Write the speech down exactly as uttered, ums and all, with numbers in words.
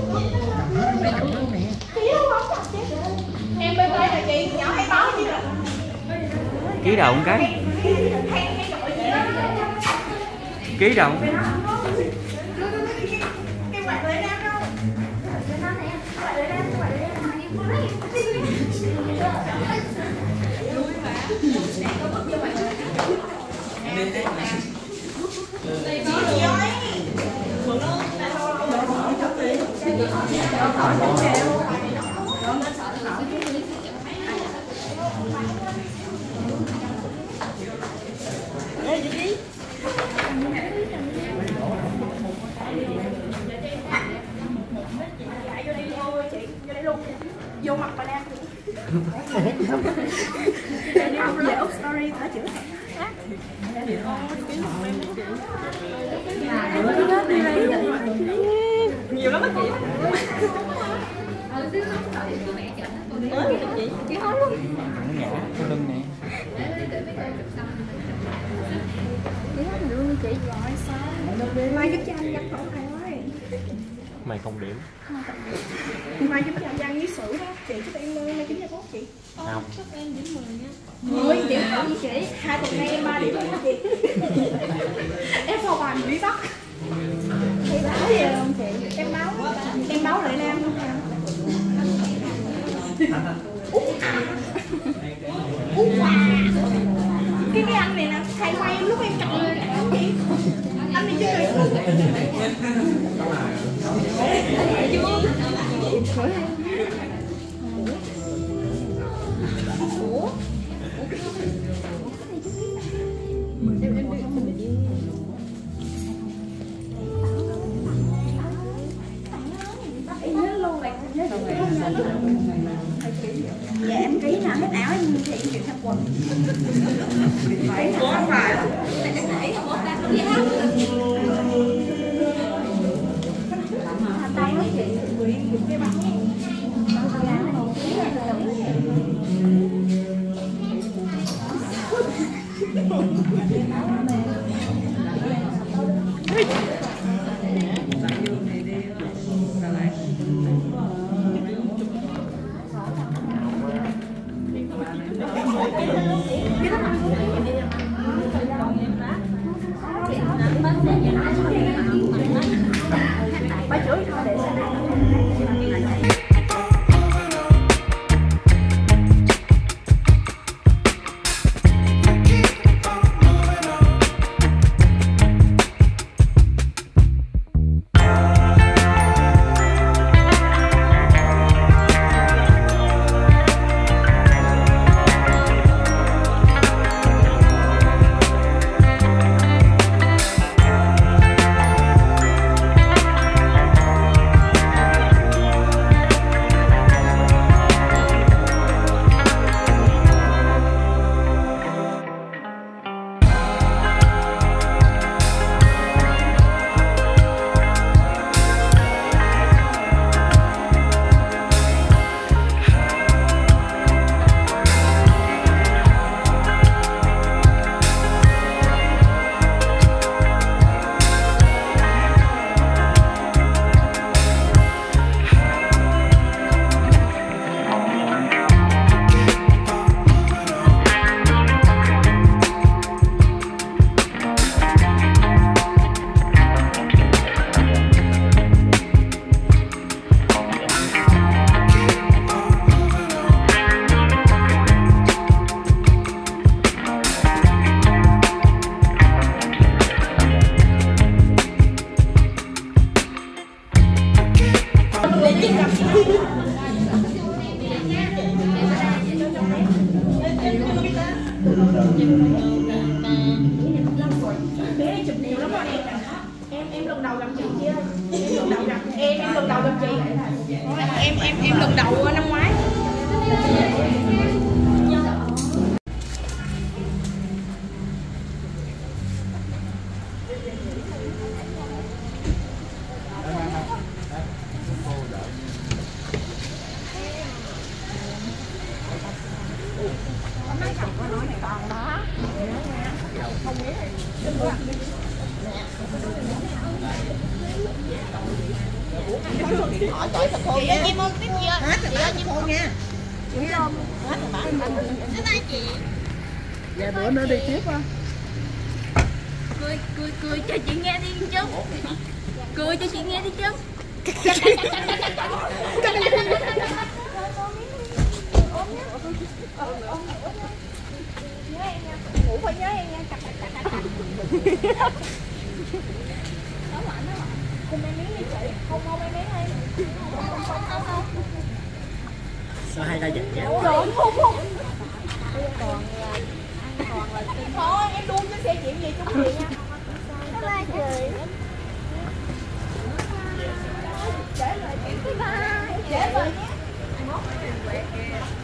Em bên đây là chị nhỏ hay báo chứ là ký đầu một cái. Ký đầu. cái quạt lại nam đâu. Vô mặt bà Nam về up story thả chữ nhiều lắm á chị. Chị chị nói luôn Ngã cái lưng nè. chị nói được chị gọi sao mai giúp cho anh nhập khẩu thôi. Mày không điểm. Mai giúp cho anh văn với sử đó chị cho em mai chín mươi mốt chị. Không. Chắc em điểm mười nha. mười điểm không với chị. Hai tuần nay em ba điểm luôn chị. Em phò bài bị bắt. Chị báo gì không chị? Em báo em báo lại Nam luôn nha. Ú à. Cái cái anh này nè, hay quay em lúc em chọn cái gì? Anh này chơi Ủa? Dạ em ký nè, hết áo em thì em chịu thay quần. Phải không phải. Để không có ta không gì hết. Tay nó chị, người em dùng cái băng. Bà chửi thôi để xem em lần đầu gặp chị chị ơi, em lần đầu gặp em em lần đầu gặp chị em em em lần đầu năm ngoái. Không Hỏi gọi thật khôn nha. Chị ơi, tiếp gì ơi? Hết rồi, chị khôn nha. Hết rồi bạn. Bye bye chị. Dạ bữa nữa đi tiếp á. Cười cười cười cho chị nghe đi chứ. Cười cho chị nghe đi chứ. Ngủ phải nhớ em nha. Cặp cặp cặp cặp. Nói lại nói lại. Cùng em miếng đi chị. Không không em miếng đi. Không không không không. Sao hai ta giật vậy? Không không không. Còn còn là thôi em đuông cho xe chuyện gì chung gì nha. Bye bye chị. Trễ rồi chị. Bye bye. Trễ rồi nhé.